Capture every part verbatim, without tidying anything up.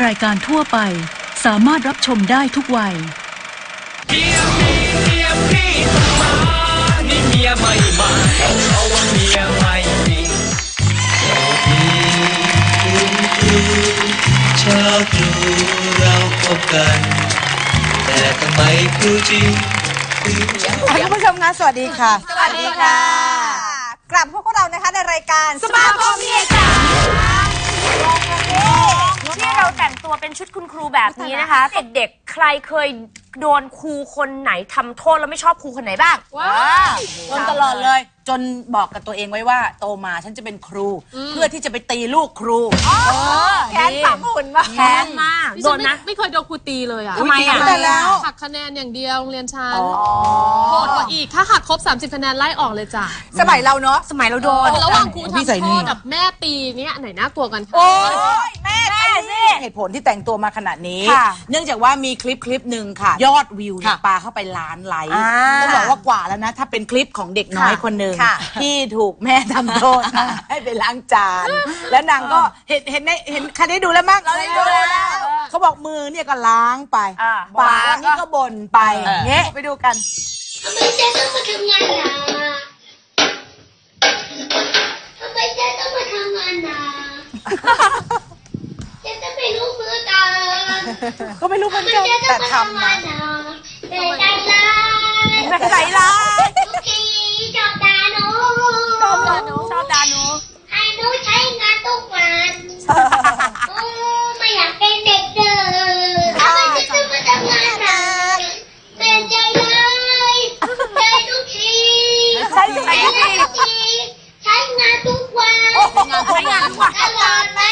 รายการทั่วไปสามารถรับชมได้ทุกวัยเมียพี่เมียพี่ต้องมานี่เมียไม่มาเพราะว่าเมียไม่มีชอบดูเราพบกันแต่ทำไมครูจริงคุณผู้ชมคะสวัสดีค่ะสวัสดีค่ะกลับพวกเรานะคะในรายการสมาคมเมียจ๋าที่เราแต่งตัวเป็นชุดคุณครูแบบนี้นะคะเด็กๆใครเคยโดนครูคนไหนทำโทษแล้วไม่ชอบครูคนไหนบ้างว้าวโดนตลอดเลยจนบอกกับตัวเองไว้ว่าโตมาฉันจะเป็นครูเพื่อที่จะไปตีลูกครูแค้นฝังหุ่นมากแค้นมากโดนนะไม่เคยโดนครูตีเลยอ่ะทำไมอ่ะแต่แล้วหักคะแนนอย่างเดียวโรงเรียนชั้นโหดกว่าอีกถ้าหักครบสามสิบคะแนนไล่ออกเลยจ้ะสมัยเราเนาะสมัยเราโดนระหว่างครูทำโทษกับแม่ตีเนี่ยไหนน่ากลัวกันคะโอ้ยแม่แม่สิเหตุผลที่แต่งตัวมาขนาดนี้เนื่องจากว่ามีคลิปคลิปหนึ่งค่ะยอดวิวปาเข้าไปล้านไลค์ต้องบอกว่ากว่าแล้วนะถ้าเป็นคลิปของเด็กน้อยคนหนึ่งที่ถูกแม่ทำโทษให้ไปล้างจานแล้วนางก็เห็นเห็นเห็นใครได้ดูแล้วมั้งเราได้ดูแล้วเขาบอกมือเนี่ยก็ล้างไปปากนี่ก็บ่นไปเงี้ยไปดูกันทำไมเจ๊ต้องมาทำงานหนักทำไมเจ๊ต้องมาทำงานหนักเจ๊จะเป็นลูกมือตาก็ไม่รู้เหมือนกันแต่ทำนะแต่ใจร้ายแต่ใจร้ายทุกทีชอบด่าหนูชอบด่าหนูชอบด่าหนูให้หนูใช้งานทุกวันโอ้ไม่อยากเป็นเด็กเด้อทำไมเจ๊ต้องมาทำงานหนักเป็นใจร้ายใจทุกทีใช้ยังไงทุกทีใช้งานทุกวันใช้งานทุกวันตลอดไป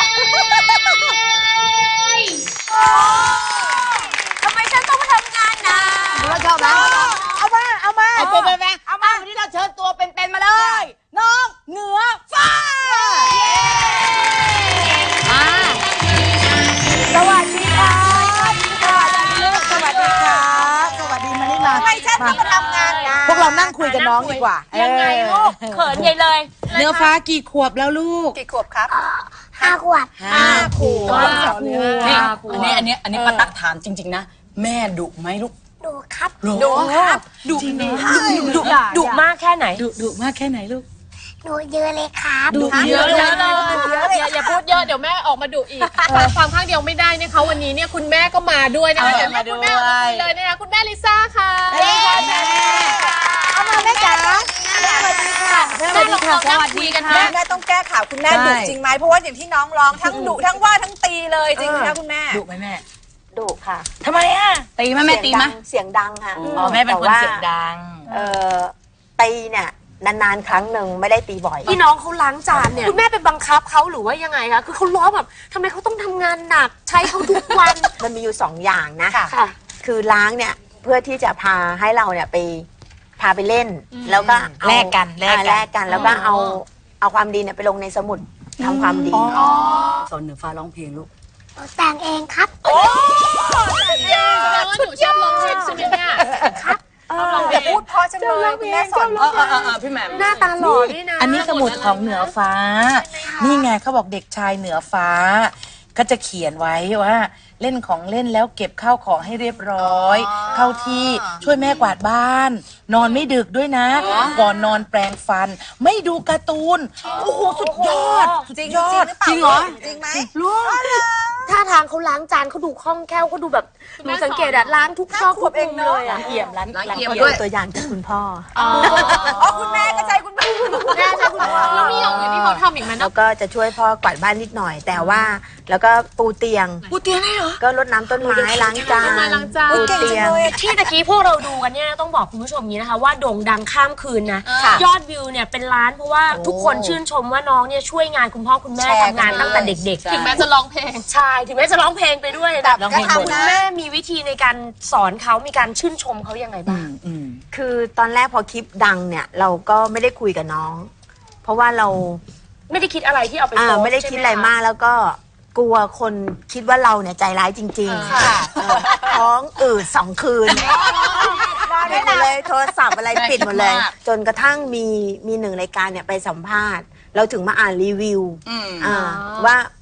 ทำไมฉันต้องมาทำงานนะเราชอบนะเอามาเอามาเอาตัวไปไหมเอามาวันนี้เราเชิญตัวเป็นๆมาเลยน้องเหนือฟ้ามาสวัสดีค่ะสวัสดีลูกสวัสดีค่ะสวัสดีมานี่มาทำไมฉันต้องมาทำงานนะพวกเรานั่งคุยกับน้องดีกว่ายังไงลูกเขินใหญ่เลยเนื้อฟ้ากี่ขวบแล้วลูกกี่ขวบครับห้าขวบห้าขวบนี่อันนี้อันนี้อันนี้ป้าตั๊กถามจริงๆนะแม่ดุไหมลูกดุครับดุครับดุดุดุมากแค่ไหนดุดุมากแค่ไหนลูกดุเยอะเลยครับดุเยอะเลยอย่าอย่าพูดเยอะเดี๋ยวแม่ออกมาดุอีกฟังข้างเดียวไม่ได้นะคะวันนี้เนี่ยคุณแม่ก็มาด้วยนะคะเดี๋ยวคุณแม่มาคุยเลยนะคะคุณแม่ลิซ่าค่ะเอามาแม่จ๋าสวัสดีค่ะสวัสดีค่ะสวัสดีกันค่ะแม่ต้องแก้ข่าวคุณแม่ดุจริงไหมเพราะว่าอย่างที่น้องร้องทั้งดุทั้งว่าทั้งตีเลยจริงไหมคุณแม่ดุไหมแม่ดุค่ะทำไมอ่ะตีไหมแม่ตีไหมเสียงดังค่ะอ๋อแม่เป็นคนเสียงดังเอ่อตีเนี่ยนานๆครั้งหนึ่งไม่ได้ตีบ่อยพี่น้องเขาล้างจานเนี่ยคุณแม่ไปบังคับเขาหรือว่ายังไงคะคือเขาร้องแบบทำไมเขาต้องทำงานหนักใช้เขาทุกวันมันมีอยู่สองอย่างนะค่ะคือล้างเนี่ยเพื่อที่จะพาให้เราเนี่ยไปพาไปเล่นแล้วก็แลกกันแลกกันแล้วก็เอาเอาความดีเนี่ยไปลงในสมุดทำความดีสอนเหนือฟ้าร้องเพลงลูกแต่งเองครับโอ้แปลว่าหนูชอบร้องเพลงใช่ไหมเนี่ยครับอย่าพูดพอจังเลยคุณแม่สอนเออเออเออพี่แหม่มหน้าตาหล่อนี่นะอันนี้สมุดของเหนือฟ้านี่ไงเขาบอกเด็กชายเหนือฟ้าก็จะเขียนไว้ว่าเล่นของเล่นแล้วเก็บข้าวของให้เรียบร้อยเข้าที่ช่วยแม่กวาดบ้านนอนไม่ดึกด้วยนะก่อนนอนแปรงฟันไม่ดูการ์ตูนโอ้โหสุดยอดสุดยอดจริงเหรอจริงไหมรู้ท่าทางเขาล้างจานเขาดูคล่องแคล่วเขาดูแบบหนูสังเกตอะล้างทุกซอกทุกมุมเลยอะเอี่ยมล้างเอี่ยมด้วยตัวอย่างจากคุณพ่ออ๋อคุณแม่ก็ใจคุณแม่แม่ใช่คุณพ่อแล้วมีอย่างอื่นที่เขาทำอีกไหมแล้วก็จะช่วยพ่อกวาดบ้านนิดหน่อยแต่ว่าแล้วก็ปูเตียงปูเตียงได้เหรอก็รดน้ำต้นไม้ล้างจานปูเตียงที่ตะกี้พวกเราดูกันเนี่ยต้องบอกคุณผู้ชมนี้นะคะว่าโด่งดังข้ามคืนนะยอดวิวเนี่ยเป็นล้านเพราะว่าทุกคนชื่นชมว่าน้องเนี่ยช่วยงานคุณพ่อคุณแม่ทำงานตั้งแต่เด็กๆถึงแม้จะร้องเพลงใช่ถึงแม้จะร้องเพลงไปด้วยแต่คุณแม่มีวิธีในการสอนเขามีการชื่นชมเขายังไงบ้างคือตอนแรกพอคลิปดังเนี่ยเราก็ไม่ได้คุยกับน้องเพราะว่าเราไม่ได้คิดอะไรที่เอาไปโพสไม่ได้คิดอะไรมากแล้วก็กลัวคนคิดว่าเราเนี่ยใจร้ายจริงๆท้องอืดสองคืนปิดหมดเลยโทรศัพท์อะไรปิดหมดเลยจนกระทั่งมีมีหนึ่งรายการเนี่ยไปสัมภาษณ์เราถึงมาอ่านรีวิวว่า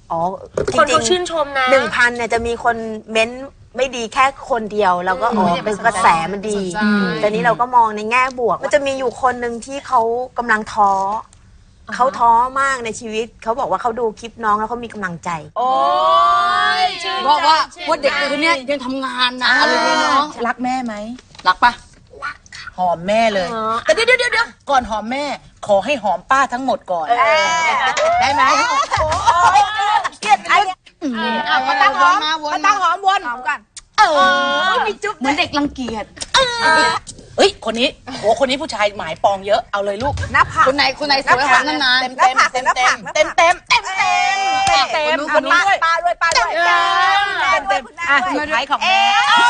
อ๋อคนเขาชื่นชมนะหนึ่งพันเนี่ยจะมีคนเม้นไม่ดีแค่คนเดียวแล้วก็อ๋อเป็นกระแสมันดีแต่นี้เราก็มองในแง่บวกมันจะมีอยู่คนหนึ่งที่เขากำลังท้อเขาท้อมากในชีวิตเขาบอกว่าเขาดูคลิปน้องแล้วเขามีกำลังใจโอ้ยเพราะว่าว่าเด็กคนนี้ยังทำงานนะอะไรเนาะรักแม่ไหมรักปะหอมแม่เลยแต่เดี๋ยวเดี๋ยวเดี๋ยวก่อนหอมแม่ขอให้หอมป้าทั้งหมดก่อนได้ไหมโอ้ยเกลียดไอ้มาตั้งหอมมาตั้งหอมวนหอมกันเออมีจุ๊บเหมือนเด็กรังเกียจเฮ้ยคนนี้โอ้คนนี้ผู้ชายหมายปองเยอะเอาเลยลูกหน้าผากคนไหนคนไหนสวยกว่านานเต็มเต็มเต็มเต็มเต็มเต็มเต็มเต็มเต็มคนนี้ด้วยป้าด้วยป้าด้วยเต็มเต็มอ่ะสุดท้ายของแม่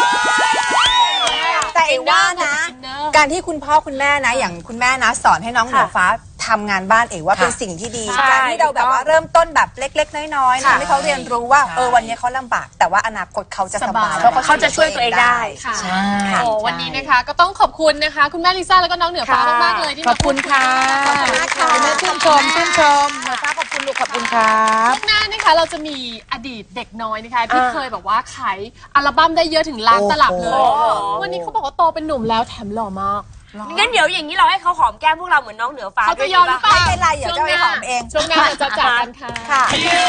แต่เอว่านะ การที่คุณพ่อคุณแม่นะอย่างคุณแม่นะสอนให้น้องเหนือฟ้าทำงานบ้านเอกว่าเป็นสิ่งที่ดีการที่เราแบบว่าเริ่มต้นแบบเล็กๆน้อยๆนะให้เขาเรียนรู้ว่าเออวันนี้เขาลำบากแต่ว่าอนาคตเขาจะสบายเพราะเขาจะช่วยตัวเองได้ใช่โอ้วันนี้นะคะก็ต้องขอบคุณนะคะคุณแม่ลิซ่าแล้วก็น้องเหนือฟ้ามากๆเลยที่ขอบคุณค่ะเป็นชื่นชมชื่นชมเหนือฟ้าขอบคุณลูกขอบคุณครับช่วงหน้านะคะเราจะมีอดีตเด็กน้อยนะคะที่เคยแบบว่าขายอัลบั้มได้เยอะถึงล้านตลับเลยวันนี้เขาบอกว่าโตเป็นหนุ่มแล้วแถมหล่อมากงั้นเดี๋ยวอย่างนี้เราให้เขาหอมแก้มพวกเราเหมือนน้องเหนือฟ้าเขาจะยอมหรือเปล่าไม่เป็นไรเดี๋ยวจะไปหอมเองช่วงหน้าเราจะจากกันค่ะค่ะ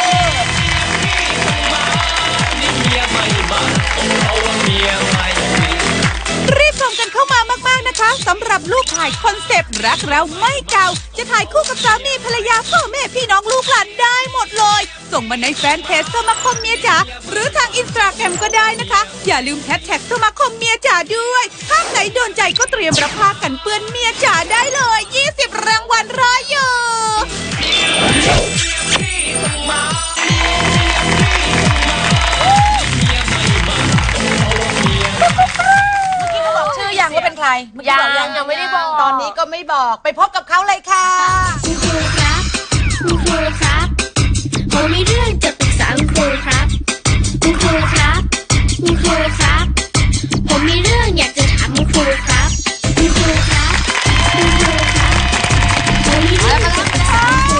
รีบส่งกันเข้ามามากๆนะคะสำหรับลูกถ่ายคอนเซปต์รักเราไม่เก่าจะถ่ายคู่กับสามีภรรยาพ่อแม่พี่น้องลูกหลานได้หมดเลยส่งมาในแฟนเพจสมาคมเมียจ๋าหรือทางอินสตาแกรมก็ได้นะคะอย่าลืมแฮชแท็กสมาคมเมียจ๋าด้วยภาพไหนโดนใจก็เตรียมรับผ้ากันเปื้อนเมียจ๋าได้เลยยี่สิบรางวัลรออยู่ชื่อยังว่าเป็นใครยังยังไม่ได้บอกตอนนี้ก็ไม่บอกไปพบกับเขาเลยค่ะคุณครูครับคุณครูครับผมมีเรื่องจะปรึกษาคุณครูครับคุณครูครับคุณครูครับผมมีเรื่องอยากจะถามคุณครูครับคุณครูครับคุณครูครับผมมีเรื่องจะปรึกษาคุณครู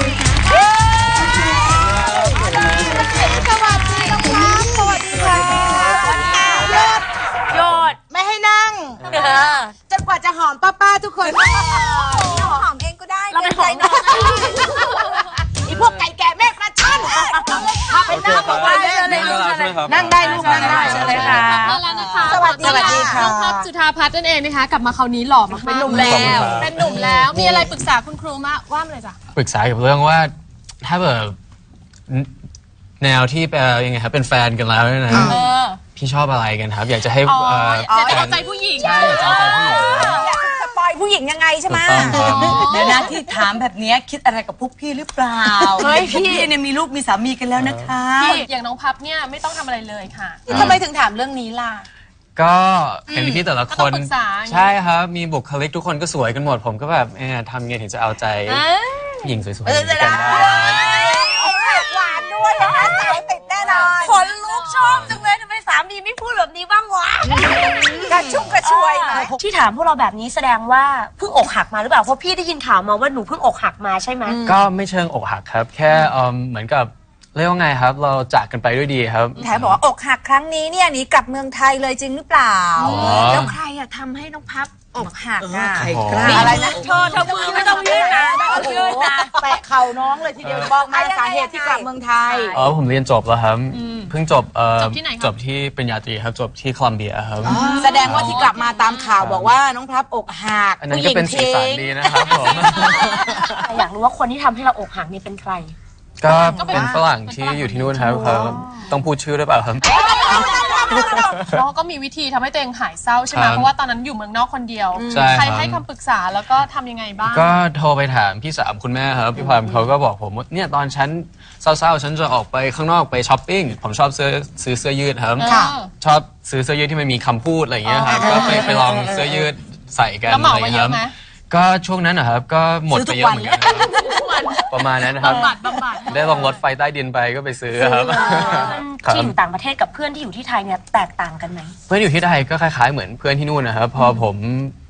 ครับสวัสดีครับสวัสดีค่ะหยุดโยดไม่ให้นั่งจนกว่าจะหอมป้าๆทุกคนหอมเองก็ได้เราเป็นของอีพวกไก่แก่แม่ปลาช่อนพาไปนั่งบอกว่านั่งได้ลูกนั่งได้เชิญเลยค่ะมาแล้วนะคะสวัสดีค่ะน้องพับจุฑาพัฒน์นั่นเองนะคะกลับมาคราวนี้หล่อมากๆเป็นหนุ่มแล้วเป็นหนุ่มแล้วมีอะไรปรึกษาคุณครูมาว่ามาเลยจ้ะปรึกษาเกี่ยวกับเรื่องว่าถ้าแบบแนวที่เป็นยังไงครับเป็นแฟนกันแล้วเนี่ยนะพี่ชอบอะไรกันครับอยากจะให้อ๋ออยากจะเอาใจผู้หญิงใช่อยากจะเอาใจผู้หญิงอยากสปอยผู้หญิงยังไงใช่ไหมเดี๋ยวนะที่ถามแบบนี้คิดอะไรกับพวกพี่หรือเปล่าเฮ้ยพี่เนี่ยมีลูกมีสามีกันแล้วนะคะพี่อย่างน้องพับเนี่ยไม่ต้องทำอะไรเลยค่ะทำไมถึงถามเรื่องนี้ล่ะก็เห็นพี่แต่ละคนก็ต้องปรึกษาใช่ครับมีบุคลิกทุกคนก็สวยกันหมดผมก็แบบเอ๊ะทำไงถึงจะเอาใจผู้หญิงสวยๆกันได้หวานด้วยนะคะสายติดแน่นอนคนลูกชอบจังเลยทำไมสามีไม่พูดแบบนี้บ้างวะกระชุ่มกระชวยหน่อยที่ถามพวกเราแบบนี้แสดงว่าเพิ่งอกหักมาหรือเปล่าเพราะพี่ได้ยินข่าวมาว่าหนูเพิ่งอกหักมาใช่ไหมก็ไม่เชิงอกหักครับ แค่เอิ่มเหมือนกับเรียกว่าไงครับ เราจากกันไปด้วยดีครับแถมบอกว่าอกหักครั้งนี้เนี่ยหนีกลับเมืองไทยเลยจริงหรือเปล่าอ๋อแล้วใครอะทำให้น้องพับอกหักอะใครกล้าอะไรนะเธอเธอมือไม่ต้องยื่นนะไม่ต้องยื่นนะแปะเข่าน้องเลยทีเดียวบอกมาสาเหตุที่กลับเมืองไทยอ๋อผมเรียนจบแล้วครับเพิ่งจบเอ่อจบที่ไหนครับจบที่ปริญญาตรีครับจบที่โคลัมเบียครับแสดงว่าที่กลับมาตามข่าวบอกว่าน้องพลับอกหักอันนั้นก็เป็นสีสันดีนะครับผมอยากรู้ว่าคนที่ทำให้เราอกหักนี่เป็นใครก็เป็นฝรั่งที่อยู่ที่นู่นครับเขาต้องพูดชื่อด้วยเปล่าครับน้องก็มีวิธีทำให้ตัวเองหายเศร้าใช่ไหมครับเพราะว่าตอนนั้นอยู่เมืองนอกคนเดียวใช่ครับใครให้คำปรึกษาแล้วก็ทำยังไงบ้างก็โทรไปถามพี่สาวคุณแม่ครับพี่พามเขาก็บอกผมว่าเนี่ยตอนฉันเศร้าๆฉันจะออกไปข้างนอกไปช้อปปิ้งผมชอบซื้อซื้อเสื้อยืดครับค่ะชอบซื้อเสื้อยืดที่มันมีคำพูดอะไรอย่างเงี้ยครับก็ไปไปลองเสื้อยืดใส่กันแล้วเหมาอะไรมาอย่างเยเงี้อะยไหมก็ช่วงนั้นนะครับก็หมดไปเยอะเหมือนกันครับประมาณนั้นนะครับบำบัดบำบัดได้ลองรถไฟใต้ดินไปก็ไปซื้อครับครับที่อยู่ต่างประเทศกับเพื่อนที่อยู่ที่ไทยเนี่ยแตกต่างกันไหมเพื่อนอยู่ที่ไทยก็คล้ายๆเหมือนเพื่อนที่นู่นนะครับพอผม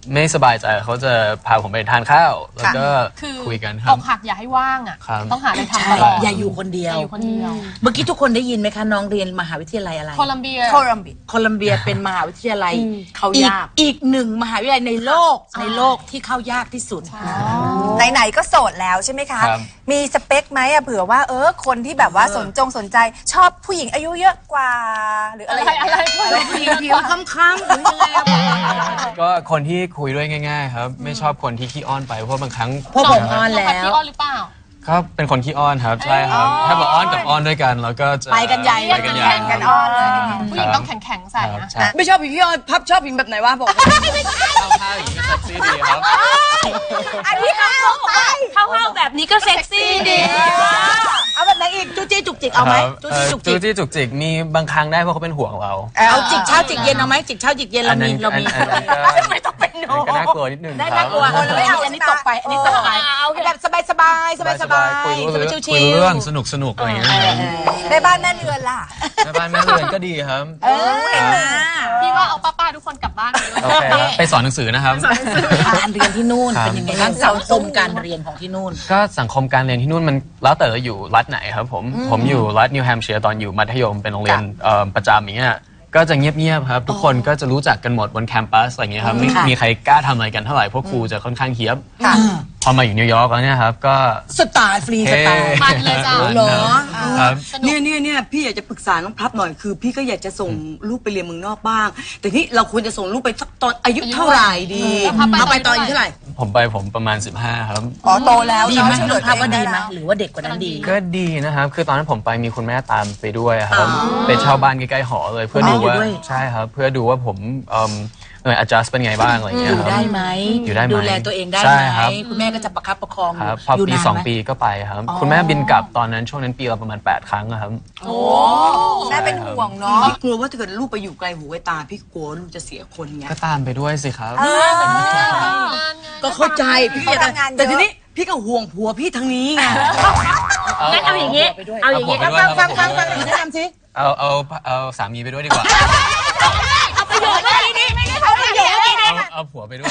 ไม่สบายใจเขาจะพาผมไปทานข้าวแล้วก็คือคุยกันคอรับกหักอย่าให้ว่างอ่ะครับต้องหาอะไรทำตลอดอย่าอยู่คนเดีอยวย่าอยู่คนเดียวเมื่อกี้ทุกคนได้ยินไหมคะน้องเรียนมหาวิทยาลัยอะไรโคลัมเบียโคลัมเบียโคลัมเบียเป็นมหาวิทยาลัยเขาอีกยากอีกหนึ่งมหาวิทยาลัยในโลกในโลกที่เข้ายากที่สุดไหนๆก็โสดแล้วใช่ไหมคะครับมีสเปคไหมอะเผื่อว่าเออคนที่แบบว่าสนจงสนใจชอบผู้หญิงอายุเยอะกว่า หรืออะไรอย่างเงี้ยอะไรผู้หญิงผิวค้ำๆหรือยังไงอะก็คนที่คุยด้วยง่ายๆครับไม่ชอบคนที่ขี้อ้อนไปเพราะบางครั้งพวกผมอ้อนน้องแล้พัดพี่วอ้อนหรือเปล่าก็เป็นคนขี้อ้อนครับใช่ครับถ้าบอกอ้อนกับอ้อนด้วยกันเราก็จะไปกันใหญ่ไปกันใหญ่แข่งกันอ้อนเลยผู้หญิงต้องแข็งๆใส่ครับนะใช่ไม่ชอบพี่พี่ออนพับชอบพิงแบบไหนวะบอกเข้าท่าอย่างนี้ก็เซ็กซี่ดีครับอันนี้เข้าไปเข้าๆแบบนี้ก็เซ็กซี่ดีเอาแบบไหนอีกจูจี้จุกจิกเอาไหมครับจูเอ่จี้อจุกจูจิกจี้จุกจิกมีบางครั้งได้เพราะเขาเป็นห่วงเราเอาจิกเช้าจิกเย็นเอาไหมจิกเช้าจิกเย็นเรามีเรามีอันนั้นก็ไม่ต้องเป็นโนอันนั้นก็น่ากลัวนิดนึงได้ครัน่าบกลัวไม่เอาอันนี้ตกไปอันนี้ตกไปแบบสบายสบายสบายสบายคุยรู้สบายเรื่องชิคุยว รู้ๆเรื่องสนุกสนุกอะไรอย่างเงี้ยครับในบ้านแม่เรือนล่ะแม่บ้านแม่เรือนก็ดีครับเออเห็นไหมพี่ว่าเอาป้าๆทุกคนกลับบ้านไปด้วยโอเคครับไปสอนหนังสือนะครับการเรียนที่นู่นครับเป็นยังไงบ้างสังคมการเรียนของที่นู่นก็สังคมการเรียนที่นู่นมันแล้วแต่เราอยู่รัฐไหนครับผมผมอยู่รัฐนิวแฮมป์เชียร์ตอนอยู่มัธยมเป็นโรงเรียนเอ่อประจำอย่างเงี้ยก็จะเงียบๆครับทุกคนก็จะรู้จักกันหมดบนแคมปัสอะไรเงี้ยครับไม่ค่ะมีใครกล้าทำอะไรกันเท่าไหร่เพราะครูจะค่อนข้างเฮี้ยบพอมาอยู่นิวยอร์กแล้วเนี่ยครับก็สไตล์ฟรีสไตล์มันเลยจ้ะเหรอครับเนี่ยเนี่ยเนี่ยพี่อยากจะปรึกษาน้องพับหน่อยคือพี่ก็อยากจะส่งลูกไปเรียนเมืองนอกบ้าง แต่นี่เราควรจะส่งลูกไปสักตอนอายุเท่าไหร่ดีพับไปเอาไปตตออน นอายุเท่าไหร่ผมไปผมประมาณสิบห้าครับอ๋อโตแล้วดีไหมเนอะน้องภาพว่าดีช่วยเหลืไหมอตัวเองได้แล้วหรือว่าเด็กกว่านั้นดีก็ดีนะครับ คือตอนนั้นผมไปมีคุณแม่ตามไปด้วยครับ ไปเช่าบ้านใกล้ๆหอเลยเพื่อดูว่าอยู่ด้วยใช่ครับ เพื่อดูว่าผมเอ่อเออ adjust เป็นไงบ้างอะไรอย่างอเงี้ยยู่ครับได้ไหมอยู่ได้ไหมดูแลตัวเองได้ใช่ไหมครับคุณแม่ก็จะประคับประคองครับพออยู่ปีนานสองไหมปีก็ไปครับ คุณแม่บินกลับตอนนั้นช่วงนั้นปีละประมาณแปดครั้งอะครับแม่เป็นห่วงเนาะพี่กลัวว่าถ้าเกิดลูกไปอยู่ไกลหูไกลตาพี่กลัวลูกจะเสียคนไงก็ตามไปด้วยสิครับก็เข้าใจพี่อยากทำงานเยอะแต่ทีนี้พี่ก็ห่วงผัวพี่ทางนี้ไงงั้นเอาอย่างนี้ เอาอย่างนี้เอาผัวไปด้วยฟังฟังเอาฟังผัวไปด้วยแนะนำสิเอาเอาเอาสามีไปด้วยดีกว่าเอาประโยชน์เมื่อกี้นี้ไม่ได้เอาประโยชน์เมื่อกี้นี้เอาเอาผัวไปด้วย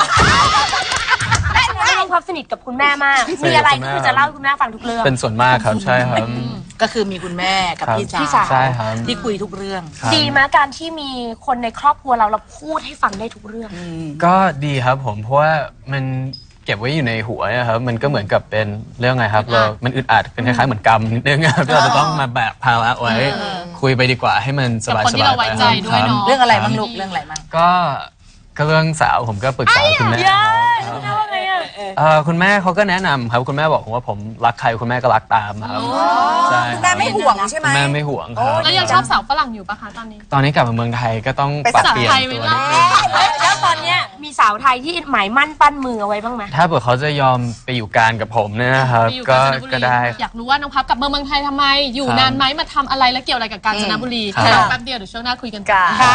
น้องพับสนิทกับคุณแม่มาก มีอะไรก็คือจะเล่าให้คุณแม่ฟังทุกเรื่องเป็นส่วนมากครับใช่ครับก็คือมีคุณแม่กับครับพี่พี่ชาสาย วใช่ครับที่คุยทุกเรื่องครับดีไหมการที่มีคนในครอบครัวเราเราพูดให้ฟังได้ทุกเรื่องก็ดีครับผมเพราะว่ามันเก็บไว้อยู่ในหัวนะครับมันก็เหมือนกับเป็นเรื่องไงครับเรา มันอึดอัดเป็นคล้ายๆเหมือนกรรมนิดนึงครับที่เราจะต้องมาแบกภาระไว้คุยไปดีกว่าให้มันสกับบายคนๆที่เราไว้ใจด้วยคบเนาะเรื่องอะไรบ้างลูกเรื่องอะไรบ้างก็ก็เรื่องสาวผมก็ปรึกษาคุณแม่คุณแม่ว่าไงอ่ะเอ่อคุณแม่เขาก็แนะนำครับคุณแม่บอกผมว่าผมรักใครคุณแม่ก็รักตามครับใช่แม่ไม่ห่วงใช่ไหมคุณแม่ไม่ห่วงครับแล้วยังชอบสาวฝรั่งอยู่ปะคะตอนนี้ตอนนี้กลับมาเมืองไทยก็ต้องไปปรับสาวเปลี่ยนไทยตัวไว้นิดแล้วนึงแล้วตอนเนี้ยมีสาวไทยที่หมายมั่นปั้นมือเอาไว้บ้างไหมถ้าเผื่อเขาจะยอมไปอยู่การกับผมเนี่ยนะครับไปอยู่ก็กาญจนบุรีก็ได้อยากรู้ว่าน้องพับกลับมาเมืองไทยทำไม อยู่ครับนานไหมมาทำอะไรและเกี่ยวอะไรกับกาญจนบุรีครับเดี๋ยวแป๊บเดียวเดี๋ยวช่วงหน้าคุยกันต่อค่ะ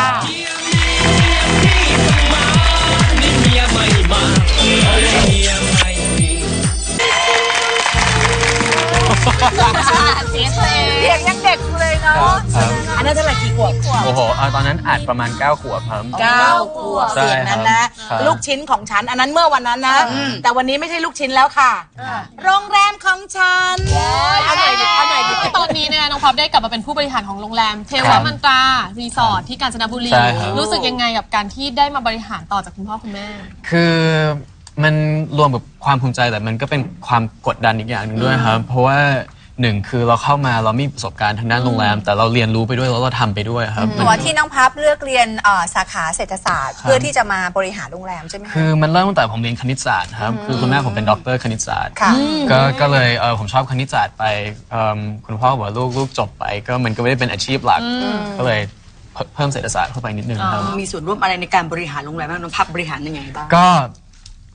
นี่เมียไม่มาเมียไม่มีเสียงเพลงเสียงยังเด็กอยู่เลยเนาะครับอันนั้นเท่าไหร่กี่ขวบโอ้โหเอาตอนนั้นอัดประมาณเก้าขวบครับเก้าขวบใช่เสียงนั้นนะครับลูกชิ้นของฉัน อันนั้นเมื่อวันนั้นนะ แต่วันนี้ไม่ใช่ลูกชิ้นแล้วค่ะ โรงแรมของฉันเอาหน่อยดิเอาหน่อยดิตอนนี้เนี่ยน้องพับได้กลับมาเป็นผู้บริหารของโรงแรมเทวมันตรารีสอร์ทที่กาญจนบุรีใช่ครับรู้สึกยังไงกับการที่ได้มาบริหารต่อจากคุณพ่อคุณแม่คือมันรวมกับความภูมิใจแต่มันก็เป็นความกดดันอีกอย่างหนึ่งด้วยครับ เพราะว่าหนึ่งคือเราเข้ามาเรามีประสบการณ์ทางด้านโรงแรม แต่เราเรียนรู้ไปด้วยแล้วเราทำไปด้วยครับตัวที่น้องพับเลือกเรียนเอ่อสาขาเศรษฐศาสตร์ เพื่อที่จะมาบริหารโรงแรมใช่ไหมคะคือมันเริ่มตั้งแต่ผมเรียนคณิตศาสตร์ครับคือคุณแม่ผมเป็นด็อกเตอร์คณิตศาสตร์ค่ะก็ก็เลยเออผมชอบคณิตศาสตร์ไปเอิ่มคุณพ่อบอกว่าลูกลูกจบไป ก็มันก็ไม่ได้เป็นอาชีพหลัก ก็เลยเพิ่มเพิ่มเศรษฐศาสตร์เข้าไปนิดนึงครับมีส่วนร่วมอะไรในการบริหารโรงแรมบ้างน้องพับบริหารยังไงบ้างก็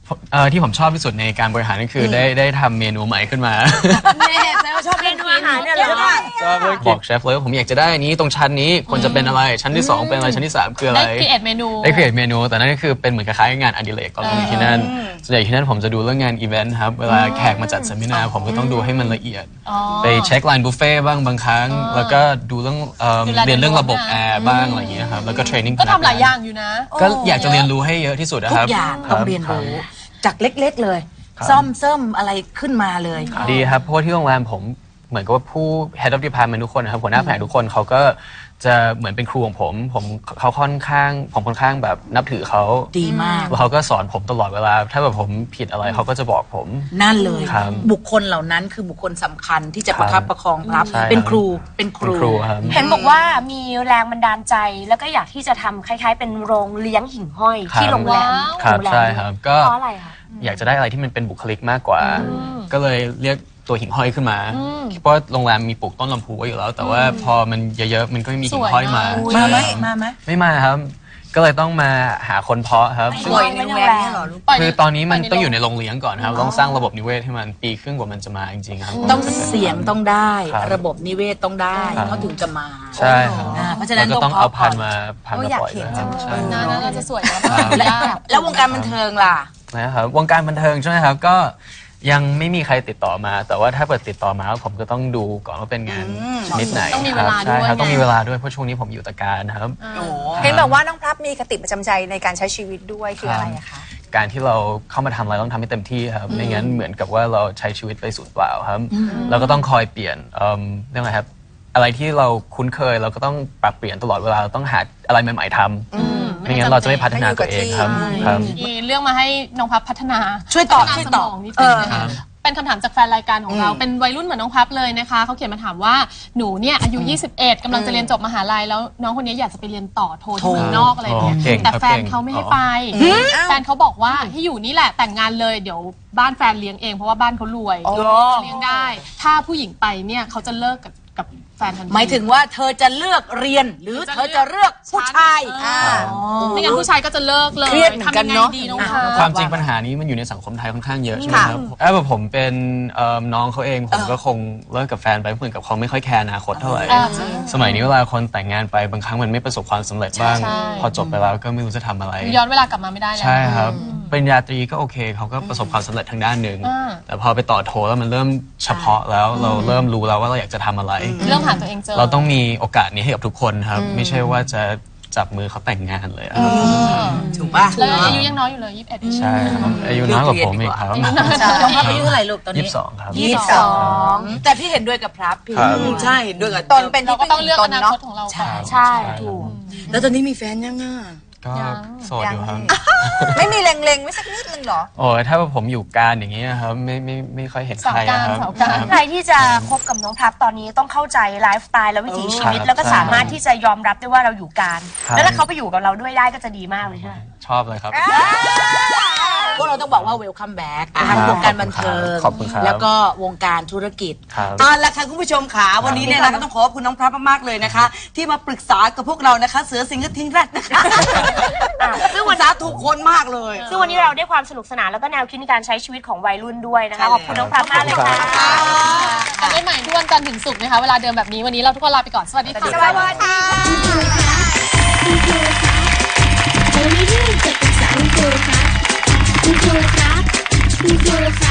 เอ่อที่ผมชอบที่สุดในการบริหารก็คือได้ได้ทำเมนูใหม่ขึ้นมาเน่แสดงว่าชอบเล่นอาหารเนี่ยเหรอบอกเชฟเลยว่าผมอยากจะได้อันนี้ตรงชั้นนี้ควรจะเป็นอะไรชั้นที่สองเป็นอะไรชั้นที่สามคืออะไรได้ create เมนูได้ create เมนูแต่นั่นก็คือเป็นเหมือนคล้ายๆงานอดิเรกตอนผมอยู่ที่นั่นส่วนใหญ่ที่นั่นผมจะดูเรื่องงานอีเวนต์ครับเวลาแขกมาจัดเซมินาผมก็ต้องดูให้มันละเอียดไปเช็คไลน์บุฟเฟ่บ้างบางครั้งแล้วก็ดูเรื่องเอ่อเรียนเรื่องระบบแอร์บ้างอะไรอย่างเงี้ยครับแล้วก็เทรนนิ่งก็ทำหลายอย่างอยู่นะก็อยากจะเรียนรู้ให้เยอะที่สุดนะทุคกรับอย่างคต้องเรียนครู้จากเล็กๆเลยครับซ่อมเซิ่มอะไรขึ้นมาเลยดีครับเพราะว่าที่โรงแรมผมเหมือนกับว่าผู้ head of department ทุกคนนะครับหัวหน้าแผนกทุกคนเขาก็จะเหมือนเป็นครูของผมผมเขาค่อนข้างผมค่อนข้างแบบนับถือเขาดีมากแล้วเขาก็สอนผมตลอดเวลาถ้าแบบผมผิดอะไรเขาก็จะบอกผมนั่นเลยครับบุคคลเหล่านั้นคือบุคคลสำคัญที่จะประคับประคองครับใช่เป็นครับครูเป็นคเป็นรูครูครับเห็นบอกว่ามีแรงบันดาลใจแล้วก็อยากที่จะทำคล้าย ๆ เป็นโรงเลี้ยงหิ่งห้อยที่โรงแรมครับโงแมใช่ครับก็เพราะอะไรคะอยากจะได้อะไรที่มันเป็นบุคลิกมากกว่า ก็เลยเรียกตัวหิ่งห้อยขึ้นมาเพราะว่าโรงแรมมีปลูกต้นลำพูไว้อยู่แล้ว แต่ว่าพอมันเยอะๆมันก็ไม่มีหิ่งห้อยมามาไหมใช่มาไหมไม่มาครับ ก็เลยต้องมาหาคนเพาะครับปล่อยในโรงแรมเนี่ยเหรอลูกคือตอนนี้มันต้องอยู่ในโรงเลี้ยงก่อนครับต้องสร้างระบบนิเวศให้มันปีครึ่งกว่ามันจะมาจริงๆครับต้องเสียงต้องได้ครับระบบนิเวศต้องได้ครับเขาถึงจะมาใช่ครับอ่าเพราะฉะนั้นแล้วก็ต้องต้องเอาเพาะพันธุ์ก่อนมาพันธุ์มาปล่อยด้วยครับใช่น่าน่าจะสวยนะและแล้ววงการบันเทิงล่ะนะครับวงการบันเทิงใช่ไหมครับก็ยังไม่มีใครติดต่อมา แต่ว่าถ้าเปิดติดต่อมาผมก็ต้องดูก่อนว่าเป็นงานชนิดไหนต้องมีเวลาครับใช่ครับด้วยต้องมีเวลาด้วยเพราะช่วงนี้ผมอยู่ตะการนะครับเห็นบอกว่าน้องพลับมีคติประจำใจในการใช้ชีวิตด้วยคืออะไรอะคะการที่เราเข้ามาทำอะไรต้องทำให้เต็มที่ครับไม่งั้นเหมือนกับว่าเราใช้ชีวิตไปสูญเปล่าครับเราก็ต้องคอยเปลี่ยนเอิ่มเรื่องอะไรครับอะไรที่เราคุ้นเคยเราก็ต้องปรับเปลี่ยนตลอดเวลาเราต้องหาอะไรใหม่ๆทำไม่งั้นเราจะไม่พัฒนาตัวเองครับครับมีเรื่องมาให้น้องพับพัฒนาช่วยตอบพัฒนาช่วยสตมอบองนิดนึงนะคะเป็นคำถามจากแฟนรายการของเรา เป็นวัยรุ่นเหมือนน้องพับเลยนะคะ เขาเขียนมาถามว่าหนูเนี่ยอายุ ยี่สิบเอ็ดกำลังจะเรียนจบมหาลัยแล้วน้องคนนี้อยากจะไปเรียนต่อโทที่เมืองนอกอะไรอย่างเงี้ยอ๋อเก่งแต่ครับแฟนเก่งเขาไม่ให้ไป แฟนเขาบอกว่าให้อยู่นี่แหละแต่งงานเลยเดี๋ยวบ้านแฟนเลี้ยงเองเพราะว่าบ้านเขารวยเลี้ยงได้ ถ้าผู้หญิงไปเนี่ยเขาจะเลิกกับกับแฟนทันทีหมายถึงว่าเธอจะเลือกเรียนหรือเธอจะเลือกผู้ชายอ่าไม่งั้นผู้ชายก็จะเลิกเลยเครียดเหมือนกันเนอะทำยังไงดีน้องพับความจริงปัญหานี้มันอยู่ในสังคมไทยค่อนข้างเยอะใช่ไหมครับถ้าแบบผมเป็นเอิ่มน้องเขาเองผมก็คงเลิกกับแฟนไปเหมือนกับเขาไม่ค่อยแคร์อนาคตเท่าไหร่อ่าจริงสมัยนี้เวลาคนแต่งงานไปบางครั้งมันไม่ประสบความสำเร็จบ้างใช่พอจบไปแล้วก็ไม่รู้จะทำอะไรย้อนเวลากลับมาไม่ได้แล้วใช่ครับปริญญาตรีก็โอเคเขาก็ประสบความสำเร็จทางด้านหนึ่งอ่าแต่พอไปต่อโทแล้วมันเริ่มเฉพาะแล้วเราเริ่มรู้แล้วว่าเราอยากจะทำอะไรเริ่มหาตัวเองเจอเราต้องมีโอกาสนี้ให้กับทุกคนครับ ไม่ใช่ว่าจะจับมือเขาแต่งงานเลยอะถูกป่ะแล้วอายุยังน้อยอยู่เลยยี่สิบเอ็ดใช่ครับอายุน้อยกว่าผมอีกครับน้องพับอายุเท่าไหร่ลูกตอนยี่นี้สิบสองครับยี่สิบสองแต่พี่เห็นด้วยกับพรับพี่ครับใช่เห็นด้วยกับตนเป็นเราที่ก็พึ่งต้องเลือกตอน นาเนาะคตของเราก่อนใช่ถูกแล้วตอนนี้มีแฟนยังอ่ะก็โสดอยู่ครับไม่มีเล็งๆไว้สักนิดนึงเหรอโอ้ยถ้าว่าผมอยู่การอย่างนี้ยครับไม่ไม่ไม่ค่อยเห็นใครอะครับสาวการครับใครที่จะคบกับน้องพับตอนนี้ต้องเข้าใจไลฟ์สไตล์และวิถีชีวิตครับแล้วก็สามารถที่จะยอมรับได้ว่าเราอยู่การครับแล้วถ้าเขาไปอยู่กับเราด้วยได้ก็จะดีมากเลยใช่ไหมชอบเลยครับพวกเราต้องบอกว่า welcome back ทั้งวงการบันเทิงขอบคุณครับแล้วก็วงการธุรกิจครับเอาละค่ะคุณผู้ชมขาวันนี้เนี่ยเราก็ต้องขอบคุณน้องพระมากๆเลยนะคะ ที่มาปรึกษากับพวกเรานะคะ เสือสิงห์กับทิ้งแรดนะคะ ซึ่งวันนี้ถูกคนมากเลยซึ่งวันนี้เราได้ความสนุกสนานแล้วก็แนวคิดในการใช้ชีวิตของวัยรุ่นด้วยนะคะขอบคุณน้องพับมากเลยค่ะกันได้ใหม่ทุกวันจันทร์ถึงศุกร์นะคะเวลาเดิมแบบนี้วันนี้เราทุกคนลาไปก่อนสวัสดีค่ะสวัสดีค่ะเรามีเรื่องจะปรึกษาคุณครูครับคุณครูครับคุณครูครับ